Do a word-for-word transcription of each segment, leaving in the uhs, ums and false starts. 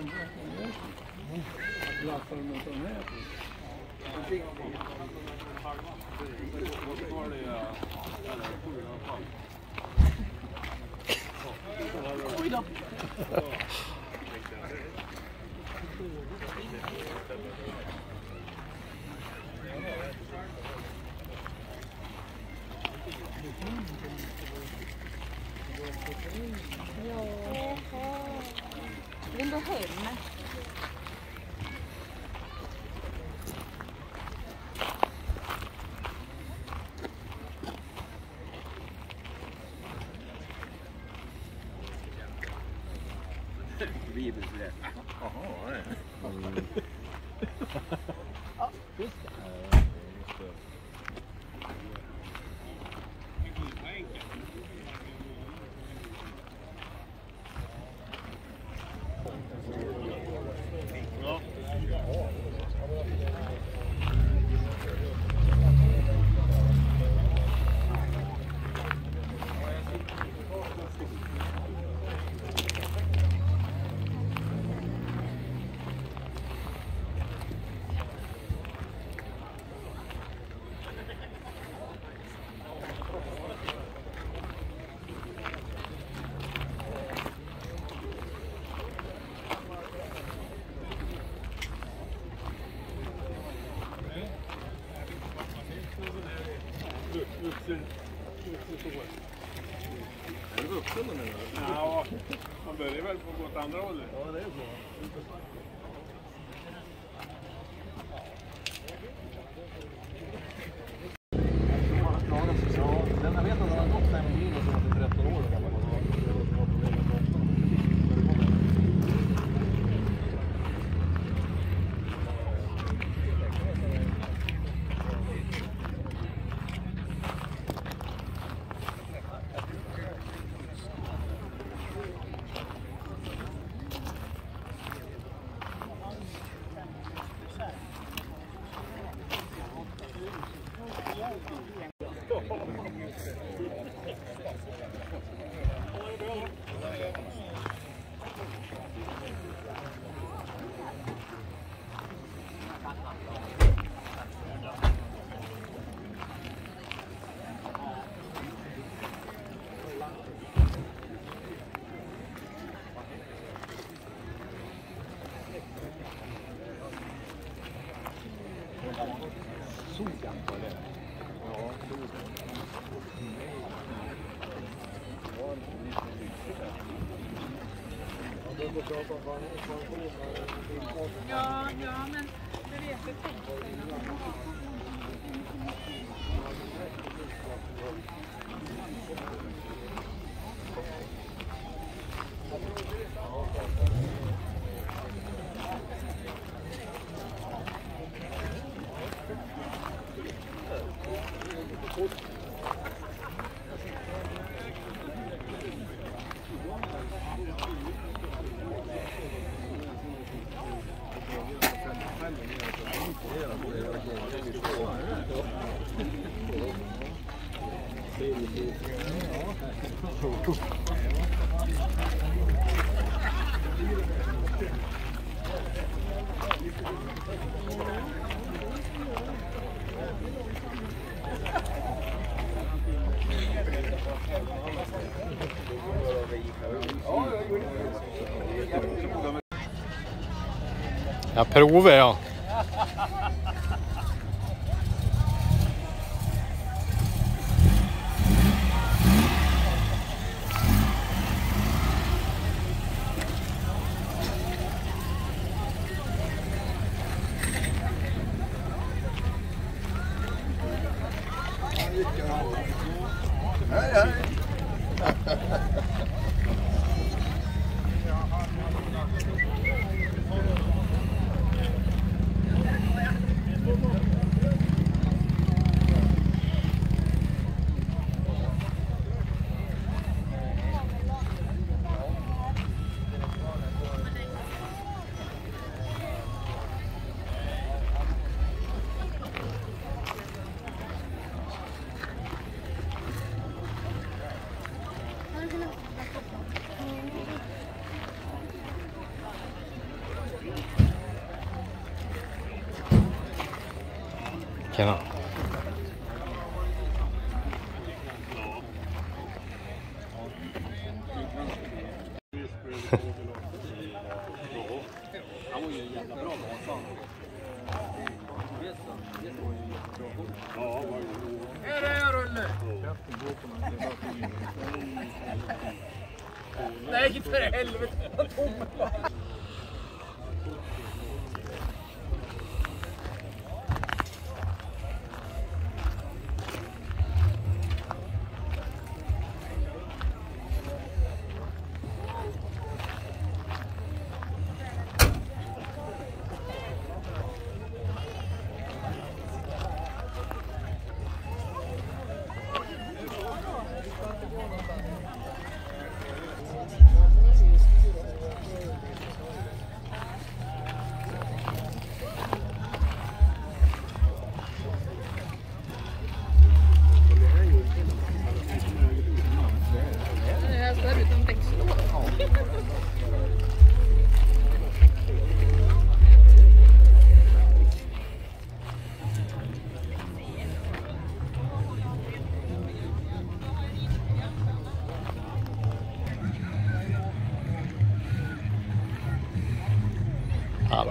Oj då. Vill du hem? Bibelsläpp. Jaha, nej. Ja, just det. Är det vuxen nu? Ja, man börjar väl på gå åt andra hållet. Ja, det är bra. Den jag vet att han har gått fem mil och så var det tretton år gammal. Sogan på det. Ja, Ja, ja, men det vet jag inte. Ja, Per-Ove, ja. hej, hej. Tjena. Han var ju en jävla bra basan. Är det Rulle? Nej, för helvete. Han tog mig bara. Ja.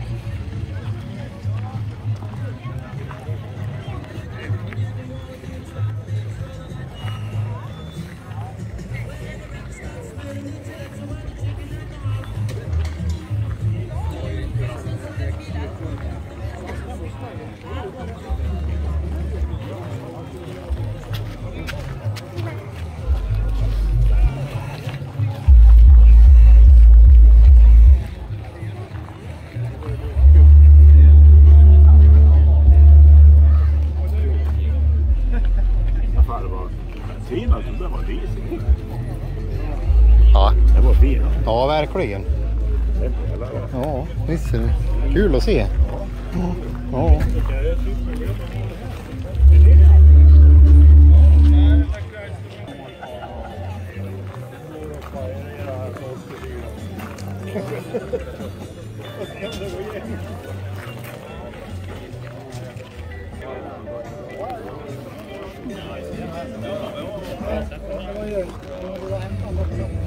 Fin alltså, den var risig. Ja. Den var fin. Ja, verkligen. Ja, visst är det. Kul att se. Ja. Ja,